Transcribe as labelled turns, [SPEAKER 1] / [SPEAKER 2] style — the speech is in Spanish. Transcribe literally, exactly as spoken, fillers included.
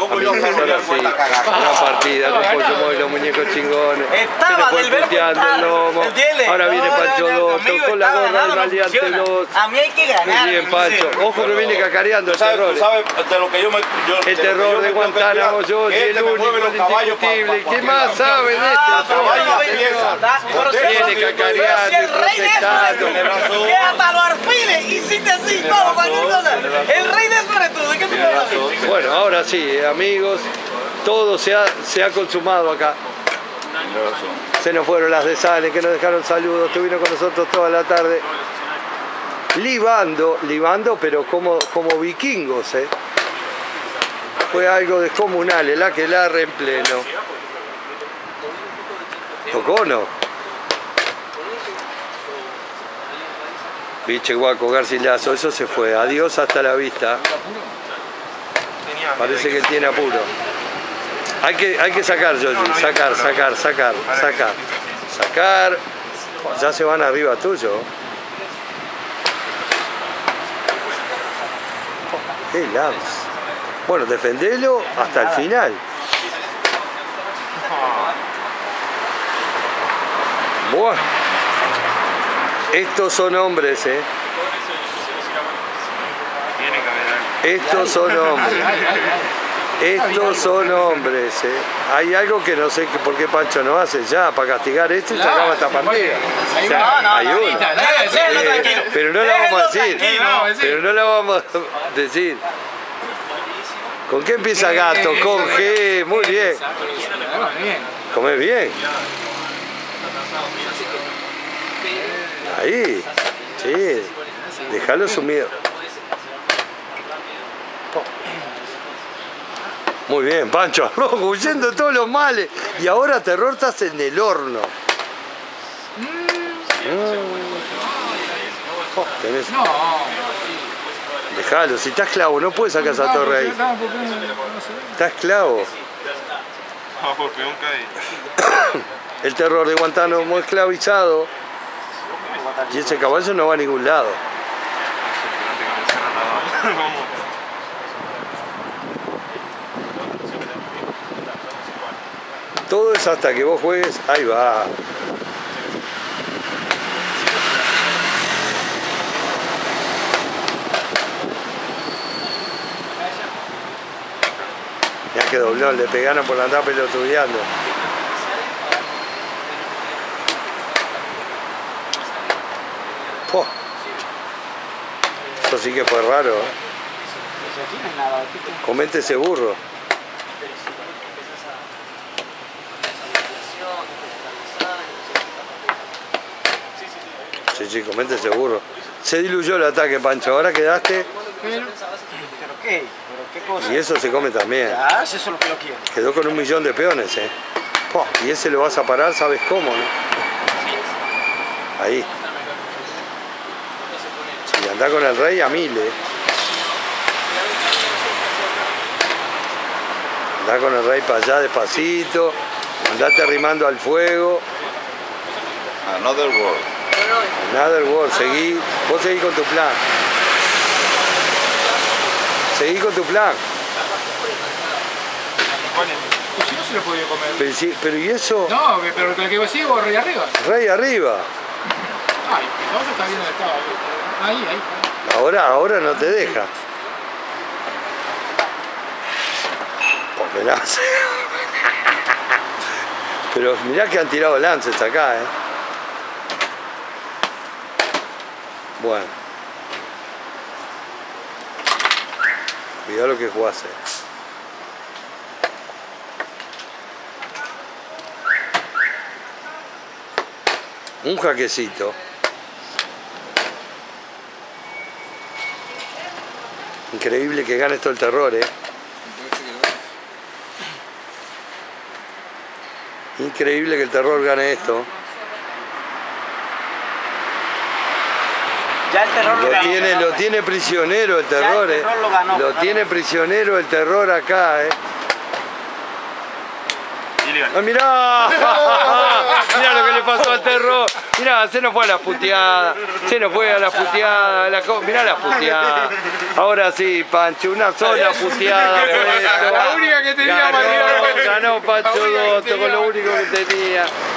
[SPEAKER 1] Amigos, ahora sí, gran partida, con Pollo y los muñecos chingones.
[SPEAKER 2] Estaba
[SPEAKER 1] Se le fue
[SPEAKER 2] del verbo
[SPEAKER 1] puteando
[SPEAKER 2] estar,
[SPEAKER 1] el lomo.
[SPEAKER 2] ¿entiendes?
[SPEAKER 1] Ahora viene
[SPEAKER 2] No, no,
[SPEAKER 1] Pancho
[SPEAKER 2] no,
[SPEAKER 1] dos,
[SPEAKER 2] amigo,
[SPEAKER 1] tocó la
[SPEAKER 2] está
[SPEAKER 1] gorra
[SPEAKER 2] ganado,
[SPEAKER 1] del
[SPEAKER 2] no
[SPEAKER 1] Valiante
[SPEAKER 2] funciona.
[SPEAKER 1] dos.
[SPEAKER 2] A mí hay que ganar.
[SPEAKER 1] Muy bien, Pancho. Ojo que viene cacareando el
[SPEAKER 3] ¿Sabes,
[SPEAKER 1] terror.
[SPEAKER 3] ¿Sabes de lo que yo me... Yo,
[SPEAKER 1] El terror de Guantánamo, yo,
[SPEAKER 3] este
[SPEAKER 1] el único, el indiscutible. ¿Qué más sabe de esto? Viene cacareando y protestando.
[SPEAKER 2] Que hasta los arfiles hiciste así, todo, cualquier cosa. El rey del reto, ¿de qué te hablas?
[SPEAKER 1] Bueno, ahora sí, amigos, todo se ha, se ha consumado acá. Se nos fueron las de Sales, que nos dejaron saludos, estuvieron con nosotros toda la tarde. Libando, libando, pero como, como vikingos, ¿eh? Fue algo descomunal, el aquelarre en pleno. ¿Tocó o no? Biche Guaco, Garcilaso, eso se fue. Adiós, hasta la vista. Parece que tiene apuro. Hay que, hay que sacar, Yoshi, sacar, sacar, sacar, sacar, sacar. Ya se van arriba tuyo. ¡Qué lance! Bueno, defendelo hasta el final. Buah. Estos son hombres, ¿eh? Estos son hombres. Estos son hombres, ¿eh? Hay algo que no sé por qué Pancho no hace ya, para castigar esto y se acaba esta partida. O sea, hay uno. Pero no la vamos a decir. Pero no la vamos a decir. ¿Con qué empieza Gato? Con G. Muy bien. Come bien. Ahí. Sí. Déjalo sumido. Muy bien, Pancho Arrojo, huyendo de todos los males. Y ahora Terror estás en el horno. Mm. Oh, tenés... No. Dejalo, si estás esclavo, no puedes sacar esa torre ahí. Está esclavo. El Terror de Guantánamo esclavizado. Y ese caballo no va a ningún lado. Todo es hasta que vos juegues, ahí va. Ya que doblón, le pegaron por andar pelotudeando. Oh. Eso sí que fue raro, ¿eh? Comente ese burro. Sí, sí, comente seguro. Se diluyó el ataque, Pancho. Ahora quedaste.
[SPEAKER 2] ¿Pero, ¿Pero qué? ¿Pero qué cosa?
[SPEAKER 1] Y eso se come también.
[SPEAKER 2] Ya, eso es lo que yo quiero.
[SPEAKER 1] Quedó con un millón de peones, ¿eh? Oh, y ese lo vas a parar, ¿sabes cómo, no? Ahí. Si andá con el rey a mil, ¿eh? Andá con el rey para allá despacito. Andate arrimando al fuego.
[SPEAKER 3] Another world.
[SPEAKER 1] Another world, seguí, vos seguí con tu plan. Seguí con tu plan.
[SPEAKER 4] Si no se lo podía comer.
[SPEAKER 1] Pero, sí, pero ¿y eso?
[SPEAKER 4] No, pero con el que sigo, rey arriba.
[SPEAKER 1] Rey arriba.
[SPEAKER 4] Ay, ahora está bien donde estaba. Ahí, ahí.
[SPEAKER 1] Ahora, ahora no te deja. Porque lance. Pero mirá que han tirado lances acá, eh. Bueno. Cuidado lo que jugase. Un jaquecito. Increíble que gane esto el Terror, eh. Increíble que el Terror gane esto.
[SPEAKER 2] Ya el Terror lo,
[SPEAKER 1] lo
[SPEAKER 2] ganó.
[SPEAKER 1] Tiene, lo tiene prisionero el Terror,
[SPEAKER 2] ya el terror
[SPEAKER 1] eh.
[SPEAKER 2] Lo, ganó,
[SPEAKER 1] lo
[SPEAKER 2] ganó.
[SPEAKER 1] tiene prisionero el Terror acá, eh. Ah, mirá, mirá lo que le pasó al Terror. Mirá, se nos fue a la puteada. Se nos fue a la puteada. La mirá la puteada. Ahora sí, Pancho, una sola puteada.
[SPEAKER 4] La única que que tenía,
[SPEAKER 1] Ganó,
[SPEAKER 4] Matías.
[SPEAKER 1] ganó Pacho
[SPEAKER 4] La única que
[SPEAKER 1] Dotto con
[SPEAKER 4] tenía,
[SPEAKER 1] lo único que tenía.